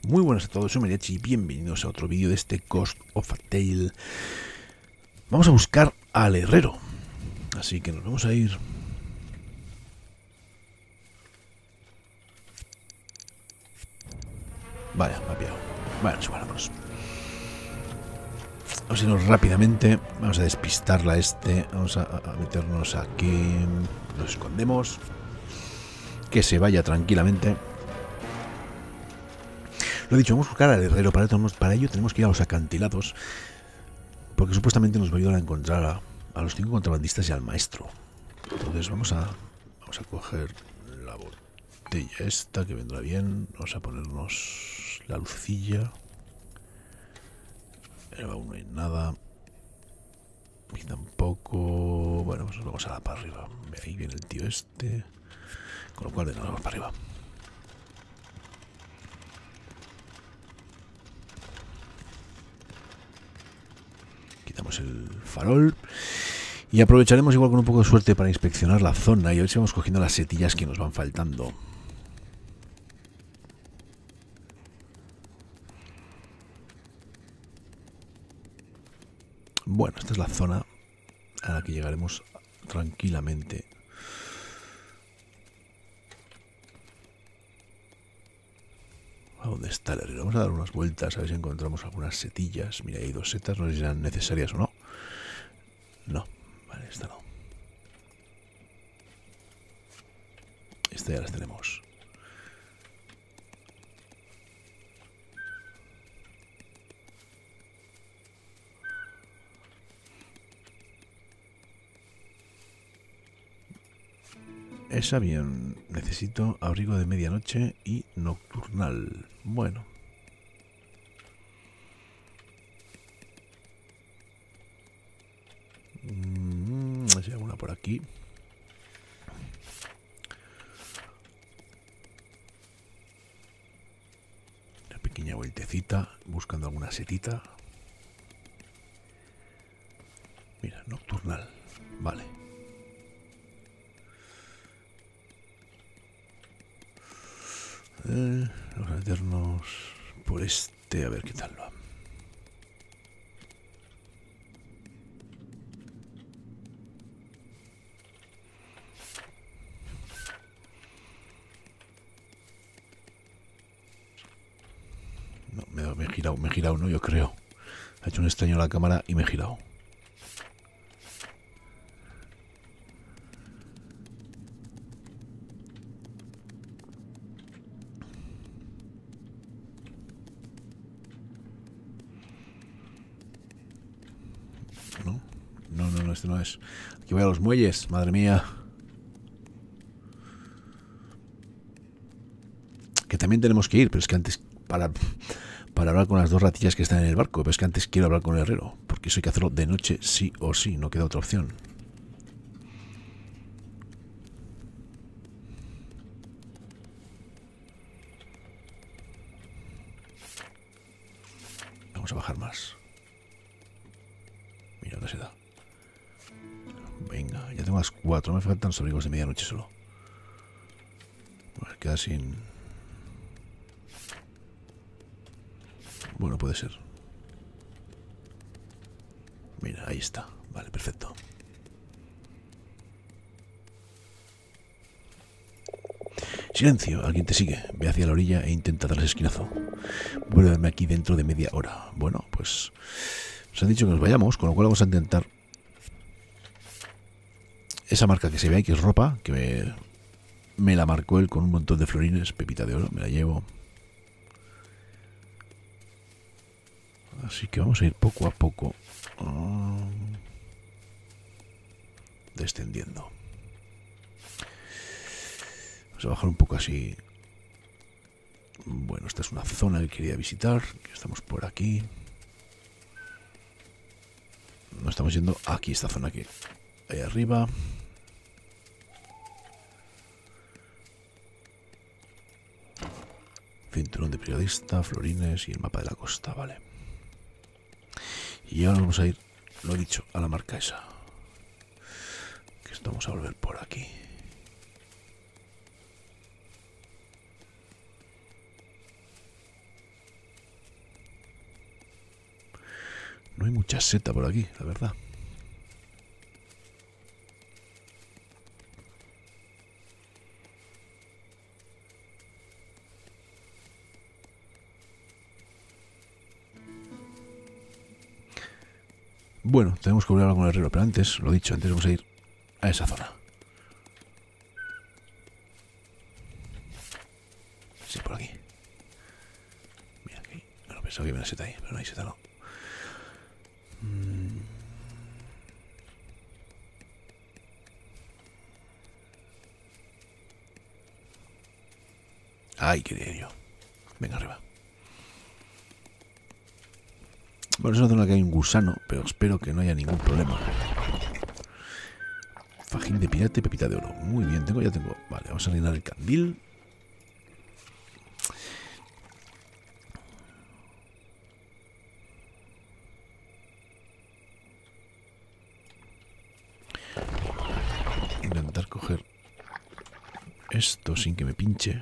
Muy buenas a todos, soy Mariachi y bienvenidos a otro vídeo de este Ghost of a Tale. Vamos a buscar al herrero, así que nos vamos a ir. Vaya, me ha pillado. Bueno, vámonos. Vamos a irnos rápidamente, vamos a despistarla a este, vamos a meternos aquí, nos escondemos, que se vaya tranquilamente. Lo he dicho, vamos a buscar al herrero, para ello tenemos que ir a los acantilados, porque supuestamente nos va a ayudar a encontrar a los 5 contrabandistas y al maestro. Entonces vamos a coger la botella esta, que vendrá bien, vamos a ponernos la lucilla. Aún no hay nada. Y tampoco. Bueno, pues vamos a la para arriba. Ahí viene el tío este. Con lo cual, venga, vamos para arriba. Quitamos el farol. Y aprovecharemos igual con un poco de suerte para inspeccionar la zona y a ver si vamos cogiendo las setillas que nos van faltando. Bueno, esta es la zona a la que llegaremos tranquilamente. ¿A dónde está el herrero? Vamos a dar unas vueltas a ver si encontramos algunas setillas. Mira, hay 2 setas, no sé si serán necesarias o no. No, vale, esta no. Esta ya las tenemos. Esa bien. Necesito abrigo de medianoche y nocturnal. Bueno. Hay alguna por aquí. Una pequeña vueltecita buscando alguna setita. Mira, nocturnal. Vale. Vamos a meternos por este, a ver qué tal va. No, me he girado, no, yo creo. Ha hecho un extraño la cámara y me he girado. No, este no es. Aquí voy a los muelles, madre mía. Que también tenemos que ir, pero es que antes, para hablar con las 2 ratillas que están en el barco, pero es que antes quiero hablar con el herrero, porque eso hay que hacerlo de noche sí o sí, no queda otra opción. Vamos a bajar más. Mira, ¿dónde se da? Venga, ya tengo las 4, me faltan los abrigos de medianoche solo. Bueno, queda sin... Bueno, puede ser. Mira, ahí está. Vale, perfecto. Silencio, alguien te sigue. Ve hacia la orilla e intenta darles esquinazo. Vuelve a verme aquí dentro de media hora. Bueno, pues... Nos han dicho que nos vayamos, con lo cual vamos a intentar... Esa marca que se ve ahí, que es ropa, que me la marcó él con un montón de florines, pepita de oro, me la llevo. Así que vamos a ir poco a poco descendiendo. Vamos a bajar un poco así. Bueno, esta es una zona que quería visitar, que estamos por aquí. No estamos yendo aquí, esta zona que ahí arriba. Cinturón de periodista, florines y el mapa de la costa, vale. Y ahora vamos a ir, lo he dicho, a la marca esa. Que esto vamos a volver por aquí. No hay mucha seta por aquí, la verdad. Bueno, tenemos que volver a hablar con el herrero, pero antes, lo dicho, antes vamos a ir a esa zona. Sí, por aquí. Mira aquí. Bueno, pensaba que había una seta ahí, pero no hay seta, no. Ay, quería yo. Venga, arriba. Bueno, es una zona que hay un gusano, pero espero que no haya ningún problema. Fajín de pirata y pepita de oro. Muy bien, ya tengo. Vale, vamos a rellenar el candil. Intentar coger esto sin que me pinche.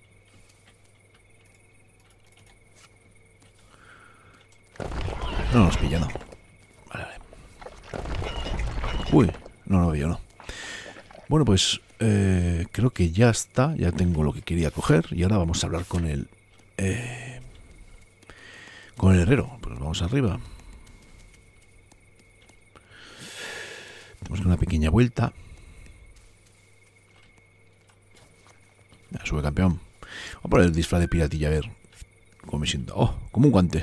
No nos pilla, no. Vale, vale. Uy, no lo veo, no. Bueno, pues creo que ya está. Ya tengo lo que quería coger. Y ahora vamos a hablar con el herrero. Pues vamos arriba. Tenemos una pequeña vuelta. Ya, sube, campeón. Vamos a poner el disfraz de piratilla a ver cómo me siento. Oh, como un guante.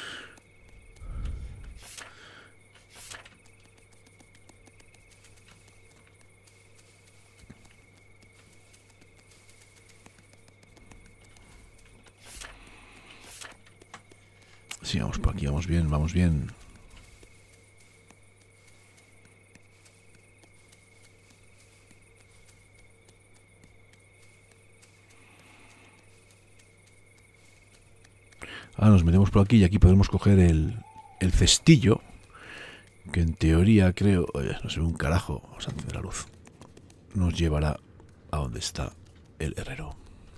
Sí, vamos por aquí, vamos bien, vamos bien. Ahora nos metemos por aquí y aquí podemos coger el cestillo, que en teoría creo... Oye, no se ve un carajo. Vamos a encender la luz. Nos llevará a donde está el herrero.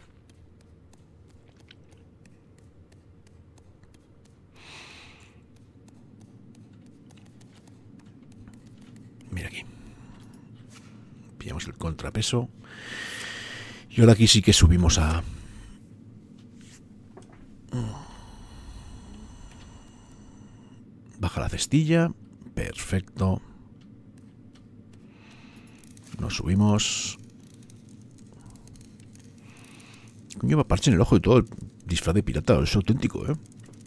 Mira aquí. Pillamos el contrapeso. Y ahora aquí sí que subimos a... Baja la cestilla. Perfecto. Nos subimos. Lleva parche en el ojo y todo. El disfraz de pirata. Es auténtico, ¿eh?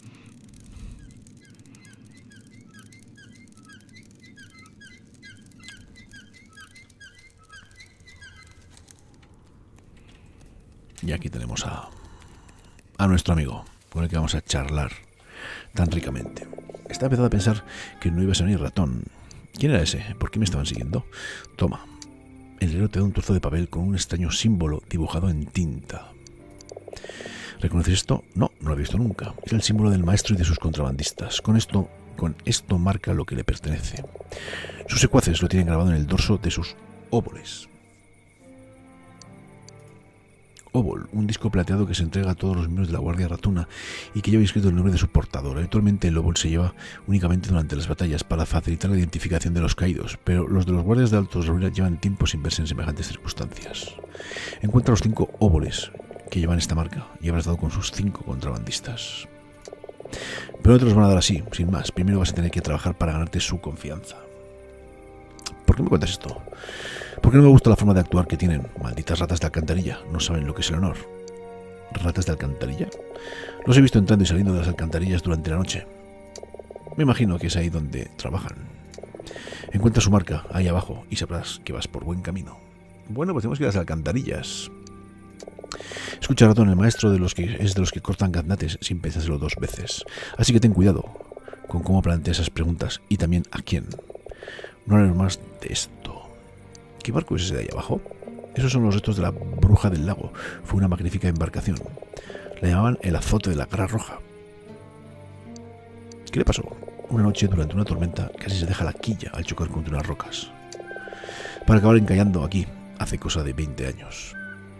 Y aquí tenemos a nuestro amigo, con el que vamos a charlar tan ricamente. Estaba empezando a pensar que no iba a ser ni ratón. ¿Quién era ese? ¿Por qué me estaban siguiendo? Toma. El herrero te da un trozo de papel con un extraño símbolo dibujado en tinta. ¿Reconoces esto? No, no lo he visto nunca. Es el símbolo del maestro y de sus contrabandistas. Con esto marca lo que le pertenece. Sus secuaces lo tienen grabado en el dorso de sus óboles. Óbol, un disco plateado que se entrega a todos los miembros de la Guardia Ratuna y que lleva inscrito el nombre de su portador. Habitualmente el óbol se lleva únicamente durante las batallas para facilitar la identificación de los caídos, pero los de los guardias de Altos Ruinas llevan tiempo sin verse en semejantes circunstancias. Encuentra los 5 óboles que llevan esta marca y habrás dado con sus 5 contrabandistas. Pero no te los van a dar así, sin más. Primero vas a tener que trabajar para ganarte su confianza. ¿Por qué me cuentas esto? Porque no me gusta la forma de actuar que tienen. Malditas ratas de alcantarilla. No saben lo que es el honor. ¿Ratas de alcantarilla? Los he visto entrando y saliendo de las alcantarillas durante la noche. Me imagino que es ahí donde trabajan. Encuentra su marca ahí abajo y sabrás que vas por buen camino. Bueno, pues tenemos que ir a las alcantarillas. Escucha, ratón, el maestro es de los que cortan gaznates sin pensárselo 2 veces. Así que ten cuidado con cómo plantea esas preguntas y también a quién. No hables más de esto. ¿Qué barco es ese de ahí abajo? Esos son los restos de la bruja del lago. Fue una magnífica embarcación. La llamaban el azote de la cara roja. ¿Qué le pasó? Una noche, durante una tormenta, casi se deja la quilla al chocar contra unas rocas. Para acabar encallando aquí, hace cosa de 20 años.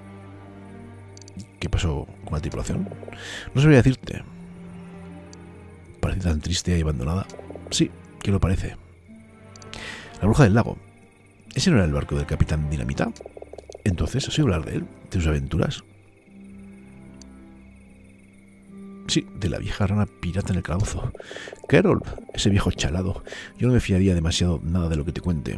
¿Qué pasó con la tripulación? No sabría decirte. Parecía tan triste y abandonada. Sí, que lo parece. La bruja del lago. ¿Ese no era el barco del Capitán Dinamita? Entonces, ¿has oído hablar de él? ¿De sus aventuras? Sí, de la vieja rana pirata en el calabozo. Carol, ese viejo chalado. Yo no me fiaría demasiado nada de lo que te cuente.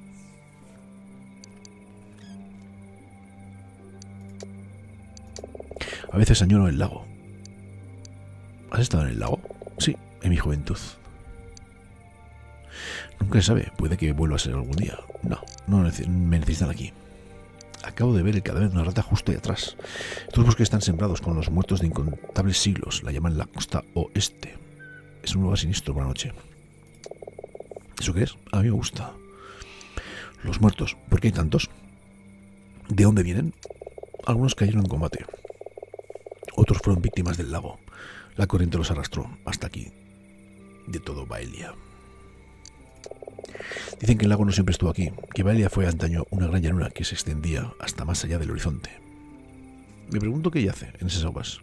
A veces añoro el lago. ¿Has estado en el lago? Sí, en mi juventud. Nunca se sabe, puede que vuelva a ser algún día. No me necesitan aquí. Acabo de ver el cadáver de una rata justo ahí atrás. Estos bosques están sembrados con los muertos de incontables siglos. La llaman la costa oeste. Es un lugar siniestro por la noche. ¿Eso qué es? A mí me gusta. Los muertos. ¿Por qué hay tantos? ¿De dónde vienen? Algunos cayeron en combate. Otros fueron víctimas del lago. La corriente los arrastró hasta aquí. De todo Baelia. Dicen que el lago no siempre estuvo aquí, que Baelia fue antaño una gran llanura que se extendía hasta más allá del horizonte. Me pregunto qué yace en esas aguas.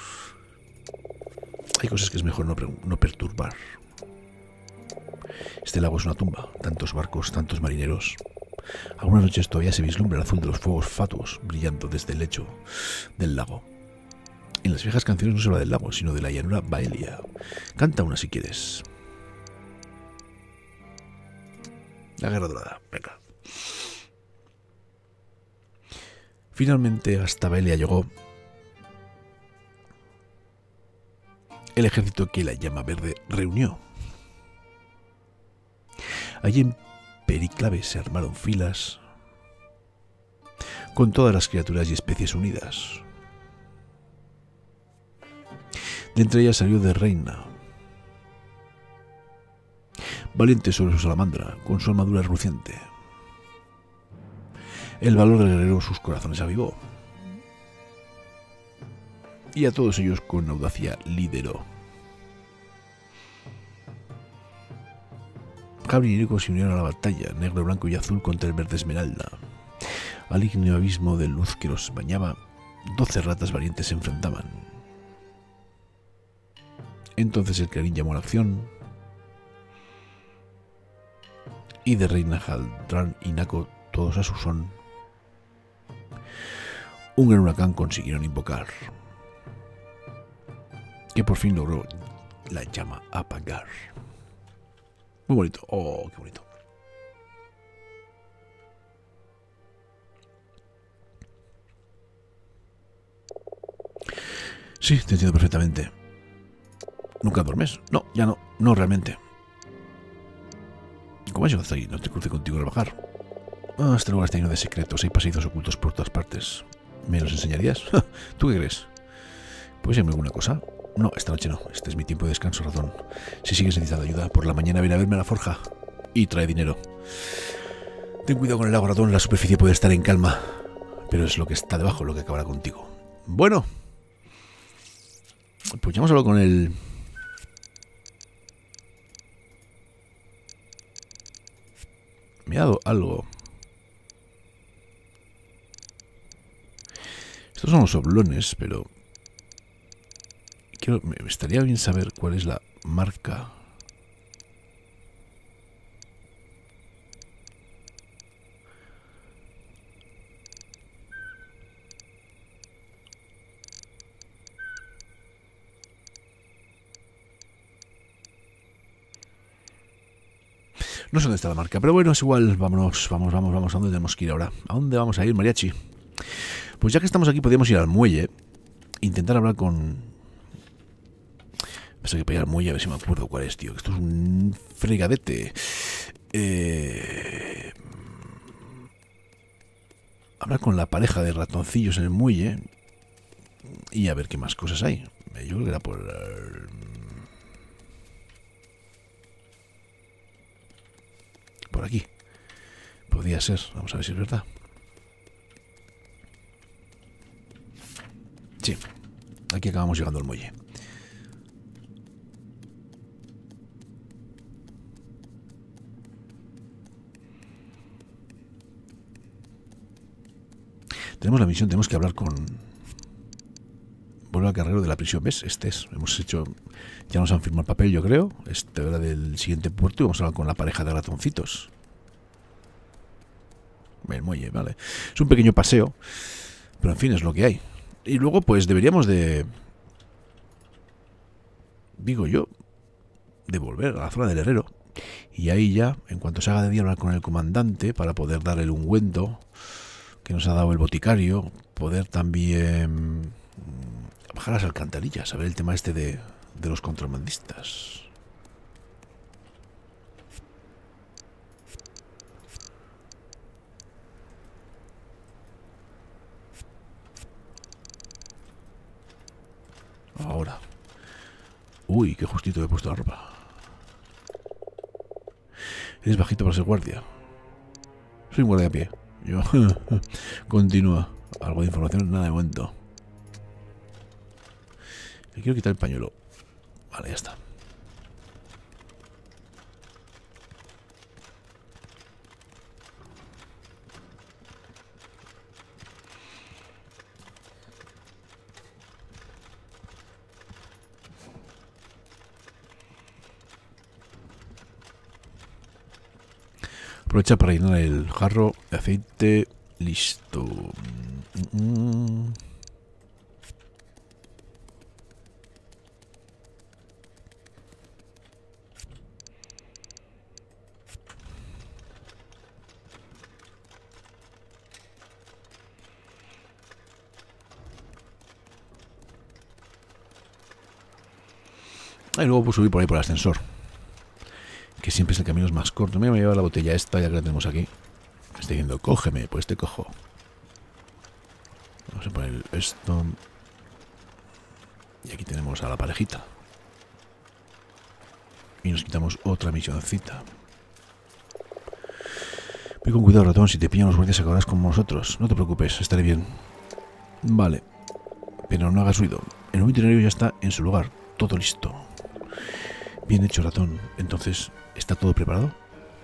Hay cosas que es mejor no perturbar. Este lago es una tumba, tantos barcos, tantos marineros. Algunas noches todavía se vislumbra el azul de los fuegos fatuos brillando desde el lecho del lago. En las viejas canciones no se habla del lago, sino de la llanura Baelia. Canta una si quieres. La Guerra Dorada, venga. Finalmente hasta Baelia llegó el ejército que la Llama Verde reunió. Allí en Periclave se armaron filas con todas las criaturas y especies unidas. De entre ellas salió de reina, valiente sobre su salamandra, con su armadura reluciente. El valor del guerrero sus corazones avivó, y a todos ellos con audacia lideró. Cabri y Nico se unieron a la batalla, negro, blanco y azul contra el verde esmeralda. Al ígneo abismo de luz que los bañaba, 12 ratas valientes se enfrentaban. Entonces el Clarín llamó a la acción, y de Reina Haldran y Naco, todos a su son, un gran huracán consiguieron invocar, que por fin logró la llama apagar. Muy bonito, oh, qué bonito. Sí, te entiendo perfectamente. ¿Nunca duermes? No, ya no, no realmente. ¿Cómo has llegado hasta aquí? No te crucé contigo al bajar. Este lugar está lleno de secretos, hay pasillos ocultos por todas partes. ¿Me los enseñarías? ¿Tú qué crees? ¿Puedes decirme alguna cosa? No, esta noche no. Este es mi tiempo de descanso, ratón. Si sigues necesitando ayuda, por la mañana ven a verme a la forja y trae dinero. Ten cuidado con el lago, ratón. La superficie puede estar en calma, pero es lo que está debajo lo que acabará contigo. Bueno, pues ya hemos hablado con el... Me ha dado algo. Estos son los oblones, pero... me estaría bien saber cuál es la marca. No sé dónde está la marca, pero bueno, es igual. Vámonos. ¿A dónde tenemos que ir ahora? ¿A dónde vamos a ir, mariachi? Pues ya que estamos aquí, podríamos ir al muelle. Intentar hablar con... Pasa que para ir al muelle, a ver si me acuerdo cuál es, tío. Esto es un fregadete. Hablar con la pareja de ratoncillos en el muelle y a ver qué más cosas hay. Yo creo que era por aquí. Podría ser. Vamos a ver si es verdad. Sí. Aquí acabamos llegando al muelle. Tenemos la misión, tenemos que hablar con... vuelve al carrero de la prisión. ¿Ves? Este es. Hemos hecho... Ya nos han firmado el papel, yo creo. Este era del siguiente puerto y vamos a hablar con la pareja de ratoncitos. El muelle, vale. Es un pequeño paseo, pero en fin, es lo que hay. Y luego, pues, deberíamos de... Digo yo, de volver a la zona del herrero. Y ahí ya, en cuanto se haga de día, hablar con el comandante para poder darle el ungüento que nos ha dado el boticario. Poder también bajar las alcantarillas, a ver el tema este de los contrabandistas. Ahora. Uy, qué justito me he puesto la ropa. Eres bajito para ser guardia. Soy un guardia a pie. Yo... Continúa. Algo de información, nada de momento. Le quiero quitar el pañuelo. Vale, ya está. Aprovecha para llenar el jarro de aceite. Listo. Y luego pues subir por ahí por el ascensor, que siempre es el camino más corto. Me voy a llevar la botella esta, ya que la tenemos aquí. Me está diciendo, cógeme, pues te cojo. Vamos a poner esto. Y aquí tenemos a la parejita. Y nos quitamos otra misioncita. Ve con cuidado, ratón, si te pillan los guardias acabarás con nosotros. No te preocupes, estaré bien. Vale. Pero no hagas ruido. El nuevo itinerario ya está en su lugar. Todo listo. Bien hecho, ratón. Entonces, ¿está todo preparado?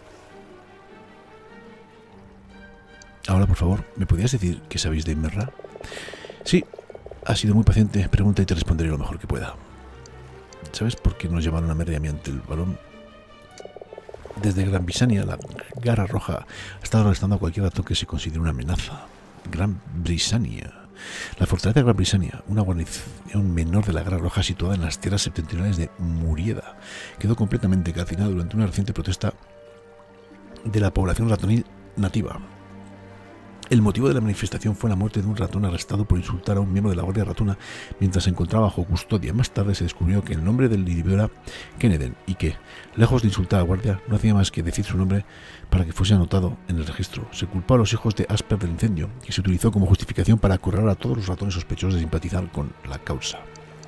Ahora, por favor, ¿me podrías decir qué sabéis de Merra? Sí, has sido muy paciente. Pregunta y te responderé lo mejor que pueda. ¿Sabes por qué nos llamaron a Merra y a mí ante el balón? Desde Gran Brisania, la Garra Roja ha estado arrestando a cualquier ratón que se considere una amenaza. Gran Brisania. La fortaleza de Gran Brisania, una guarnición menor de la Garra Roja situada en las tierras septentrionales de Murieda, quedó completamente calcinada durante una reciente protesta de la población ratonil nativa. El motivo de la manifestación fue la muerte de un ratón arrestado por insultar a un miembro de la Guardia Ratona mientras se encontraba bajo custodia. Más tarde se descubrió que el nombre del individuo era Kenneden y que, lejos de insultar a la Guardia, no hacía más que decir su nombre para que fuese anotado en el registro. Se culpó a los hijos de Asper del incendio, que se utilizó como justificación para acorralar a todos los ratones sospechosos de simpatizar con la causa.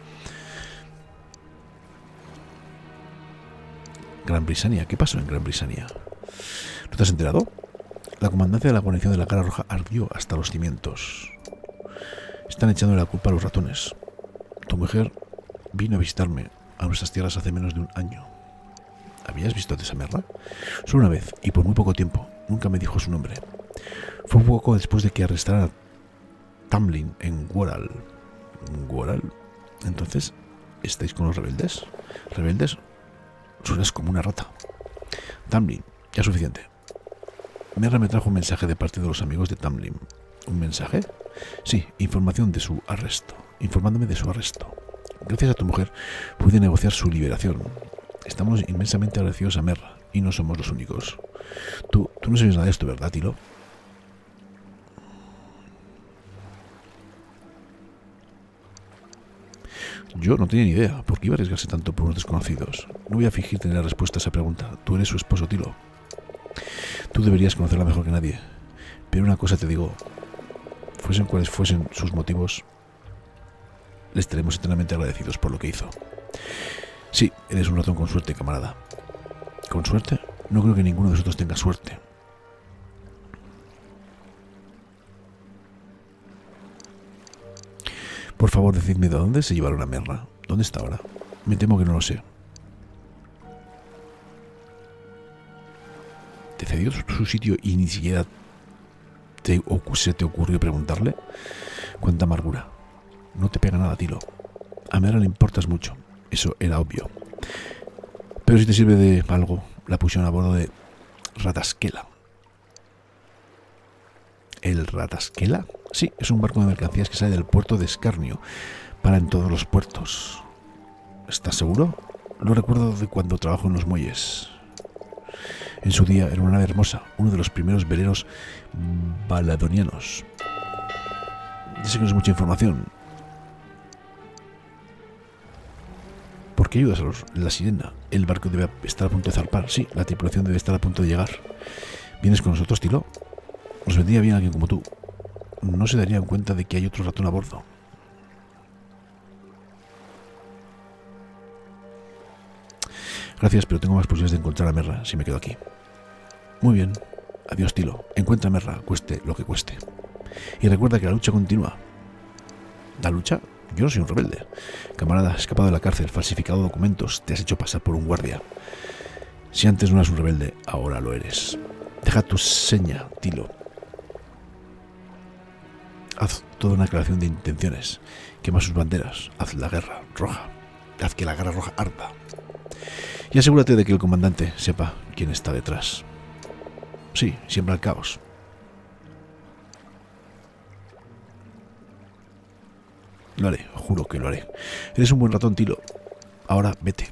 Gran Brisania. ¿Qué pasó en Gran Brisania? ¿No te has enterado? La comandancia de la guarnición de la Garra Roja ardió hasta los cimientos. Están echando la culpa a los ratones. Tu mujer vino a visitarme a nuestras tierras hace menos de un año. ¿Habías visto antes a Merra? Solo una vez, y por muy poco tiempo. Nunca me dijo su nombre. Fue poco después de que arrestaran a Tamlin en Goral. ¿Goral? Entonces, ¿estáis con los rebeldes? ¿Rebeldes? Suenas como una rata. Tamlin, ya suficiente. Merra me trajo un mensaje de parte de los amigos de Tamlin. ¿Un mensaje? Sí, información de su arresto. Informándome de su arresto. Gracias a tu mujer pude negociar su liberación. Estamos inmensamente agradecidos a Merra y no somos los únicos. Tú no sabes nada de esto, ¿verdad, Tilo? Yo no tenía ni idea. ¿Por qué iba a arriesgarse tanto por unos desconocidos? No voy a fingir tener la respuesta a esa pregunta. Tú eres su esposo, Tilo. Tú deberías conocerla mejor que nadie. Pero una cosa te digo. Fuesen cuales fuesen sus motivos, le estaremos eternamente agradecidos por lo que hizo. Sí, eres un ratón con suerte, camarada. ¿Con suerte? No creo que ninguno de nosotros tenga suerte. Por favor, decidme de dónde se llevaron a Merra. ¿Dónde está ahora? Me temo que no lo sé. ¿Te cedió su sitio y ni siquiera se te ocurrió preguntarle? Cuánta amargura. No te pega nada, Tilo. A Merra le importas mucho. Eso era obvio. Pero si te sirve de algo, la pusieron a bordo de Ratasquela. ¿El Ratasquela? Sí, es un barco de mercancías que sale del puerto de Escarnio. Para en todos los puertos. ¿Estás seguro? Lo recuerdo de cuando trabajo en los muelles. En su día era una nave hermosa, uno de los primeros veleros baladonianos. Ya sé que no es mucha información. ¿Por qué ayudas a la sirena? El barco debe estar a punto de zarpar. Sí, la tripulación debe estar a punto de llegar. ¿Vienes con nosotros, Tilo? Nos vendría bien alguien como tú. No se darían cuenta de que hay otro ratón a bordo. Gracias, pero tengo más posibilidades de encontrar a Merra si me quedo aquí. Muy bien. Adiós, Tilo. Encuentra a Merra, cueste lo que cueste. Y recuerda que la lucha continúa. ¿La lucha? Yo no soy un rebelde. Camarada, has escapado de la cárcel, falsificado documentos, te has hecho pasar por un guardia. Si antes no eras un rebelde, ahora lo eres. Deja tu seña, Tilo. Haz toda una aclaración de intenciones. Quema sus banderas. Haz la guerra roja. Haz que la guerra roja arda. Y asegúrate de que el comandante sepa quién está detrás. Sí, siembra el caos. Lo haré, juro que lo haré. Eres un buen ratón, Tilo. Ahora vete.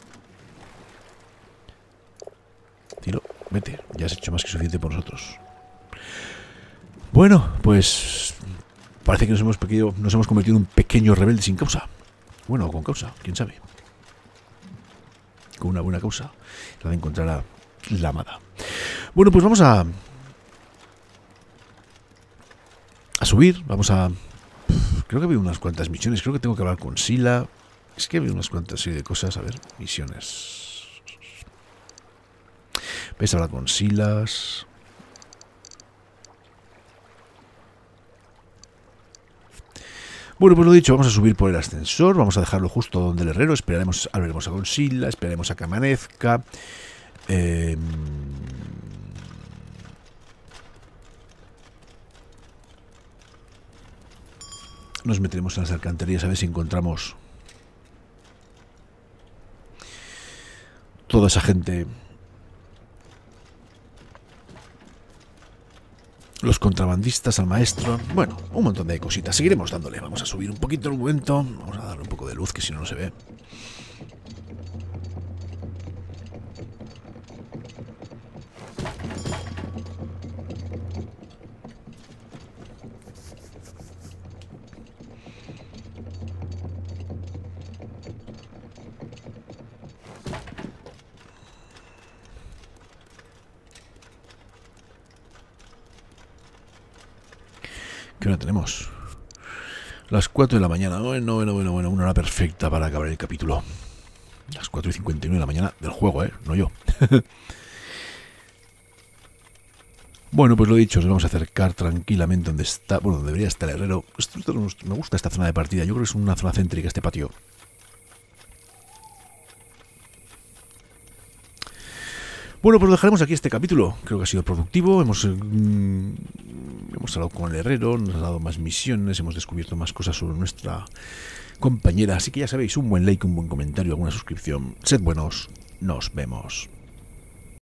Tilo, vete. Ya has hecho más que suficiente por nosotros. Bueno, pues parece que nos hemos convertido en un pequeño rebelde sin causa. Bueno, o con causa, quién sabe. Con una buena causa, la de encontrar a la amada. Bueno, pues vamos a subir, vamos a... Creo que veo unas cuantas misiones, creo que tengo que hablar con Sila. Es que veo unas cuantas serie de cosas, a ver, misiones. Ves a hablar con Silas. Bueno, pues lo dicho, vamos a subir por el ascensor, vamos a dejarlo justo donde el herrero, hablaremos a Consila, esperaremos a que amanezca. Nos meteremos en las alcantarillas a ver si encontramos toda esa gente. Los contrabandistas, al maestro. Bueno, un montón de cositas. Seguiremos dándole. Vamos a subir un poquito el momento. Vamos a darle un poco de luz, que si no, no se ve. ¿Qué hora tenemos? Las 4 de la mañana. Bueno, una hora perfecta para acabar el capítulo. Las 4:59 de la mañana del juego, no yo. Bueno, pues lo dicho, nos vamos a acercar tranquilamente donde está, bueno, donde debería estar el herrero. Me gusta esta zona de partida, yo creo que es una zona céntrica este patio. Bueno, pues lo dejaremos aquí este capítulo. Creo que ha sido productivo. Hemos hablado con el herrero, nos ha dado más misiones, hemos descubierto más cosas sobre nuestra compañera. Así que ya sabéis, un buen like, un buen comentario, alguna suscripción. Sed buenos, nos vemos.